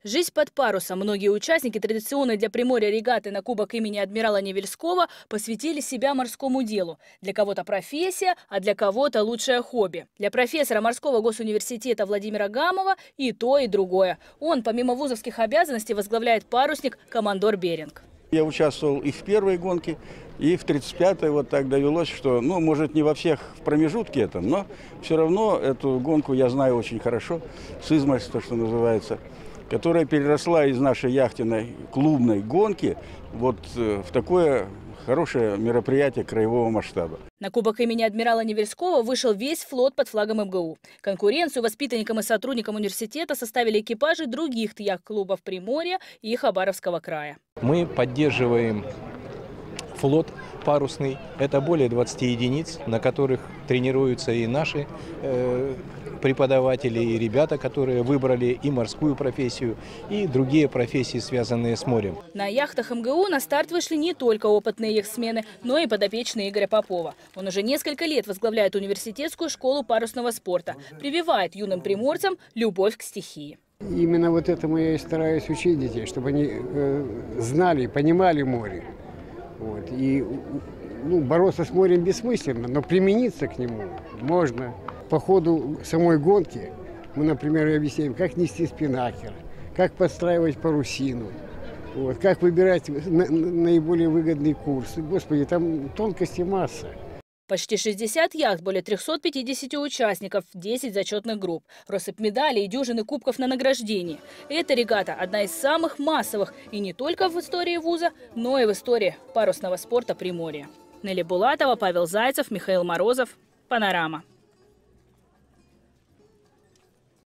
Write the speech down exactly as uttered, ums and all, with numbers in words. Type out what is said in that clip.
Жизнь под парусом. Многие участники традиционной для Приморья регаты на Кубок имени адмирала Невельского посвятили себя морскому делу. Для кого-то профессия, а для кого-то лучшее хобби. Для профессора морского госуниверситета Владимира Гамова и то, и другое. Он, помимо вузовских обязанностей, возглавляет парусник «Командор Беринг». Я участвовал и в первой гонке, и в тридцать пятой. Вот так довелось, что, ну, может, не во всех в промежутке этом, но все равно эту гонку я знаю очень хорошо, с измальства, то, что называется, которая переросла из нашей яхтенной клубной гонки вот в такое хорошее мероприятие краевого масштаба. На Кубок имени адмирала Невельского вышел весь флот под флагом эм гэ у. Конкуренцию воспитанникам и сотрудникам университета составили экипажи других яхт-клубов Приморья и Хабаровского края. Мы поддерживаем флот парусный. Это более двадцати единиц, на которых тренируются и наши э, преподаватели, и ребята, которые выбрали и морскую профессию, и другие профессии, связанные с морем. На яхтах эм гэ у на старт вышли не только опытные яхтсмены, но и подопечные Игоря Попова. Он уже несколько лет возглавляет университетскую школу парусного спорта, прививает юным приморцам любовь к стихии. Именно вот этому я и стараюсь учить детей, чтобы они э, знали, понимали море. Вот. И ну, бороться с морем бессмысленно, но примениться к нему можно. По ходу самой гонки мы, например, объясняем, как нести спиннакер, как подстраивать парусину, вот, как выбирать на, наиболее выгодный курс. Господи, там тонкости масса. Почти шестьдесят яхт, более трёхсот пятидесяти участников, десять зачетных групп, россыпь медалей и дюжины кубков на награждении. Эта регата – одна из самых массовых и не только в истории вуза, но и в истории парусного спорта Приморья. Нелли Булатова, Павел Зайцев, Михаил Морозов. Панорама.